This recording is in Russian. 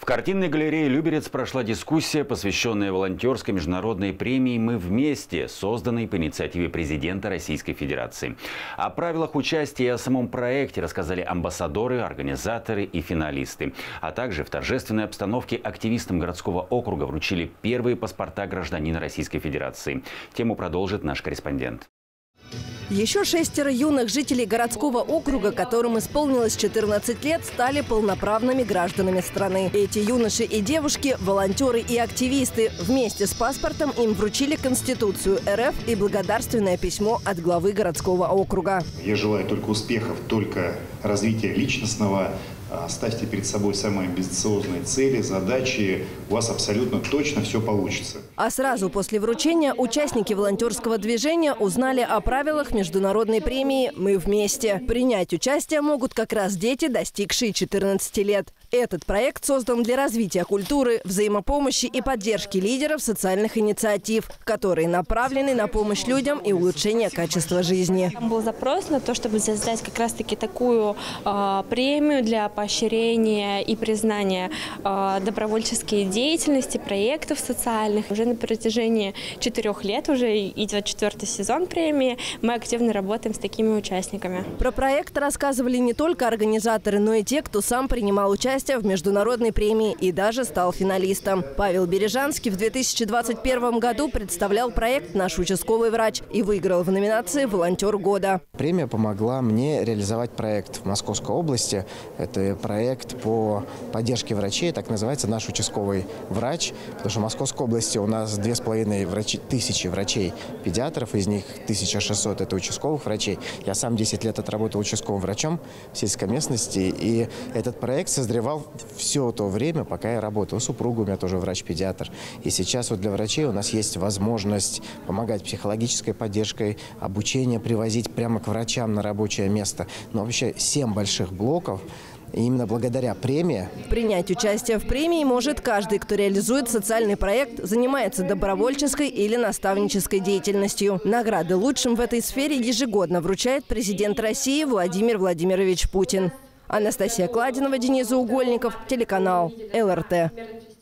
В картинной галерее «Люберец» прошла дискуссия, посвященная волонтерской международной премии «Мы вместе», созданной по инициативе президента Российской Федерации. О правилах участия и о самом проекте рассказали амбассадоры, организаторы и финалисты. А также в торжественной обстановке активистам городского округа вручили первые паспорта гражданина Российской Федерации. Тему продолжит наш корреспондент. Еще 6 юных жителей городского округа, которым исполнилось 14 лет, стали полноправными гражданами страны. Эти юноши и девушки – волонтеры и активисты. Вместе с паспортом им вручили Конституцию РФ и благодарственное письмо от главы городского округа. Я желаю только успехов, только развития личностного. Ставьте перед собой самые амбициозные цели, задачи. У вас абсолютно точно все получится. А сразу после вручения участники волонтерского движения узнали о правилах международной премии «Мы вместе». Принять участие могут как раз дети, достигшие 14 лет. Этот проект создан для развития культуры, взаимопомощи и поддержки лидеров социальных инициатив, которые направлены на помощь людям и улучшение качества жизни. Там был запрос на то, чтобы создать как раз-таки такую премию для поощрения и признания добровольческой деятельности, проектов социальных. Уже на протяжении 4 лет, уже идет 4-й сезон премии, мы активно работаем с такими участниками. Про проект рассказывали не только организаторы, но и те, кто сам принимал участие в международной премии и даже стал финалистом. Павел Бережанский в 2021 году представлял проект «Наш участковый врач» и выиграл в номинации «Волонтер года». Премия помогла мне реализовать проект в Московской области. Это проект по поддержке врачей, так называется «Наш участковый врач». Потому что в Московской области у нас 2500 врачей-педиатров, из них 1600 – это участковых врачей. Я сам 10 лет отработал участковым врачом в сельской местности, и этот проект созревал все то время, пока я работал. Супруга у меня тоже врач-педиатр. И сейчас вот для врачей у нас есть возможность помогать психологической поддержкой, обучение привозить прямо к врачам на рабочее место. Но вообще 7 больших блоков. И именно благодаря премии. Принять участие в премии может каждый, кто реализует социальный проект, занимается добровольческой или наставнической деятельностью. Награды лучшим в этой сфере ежегодно вручает президент России Владимир Владимирович Путин. Анастасия Кладинова, Денис Заугольников, телеканал ЛРТ.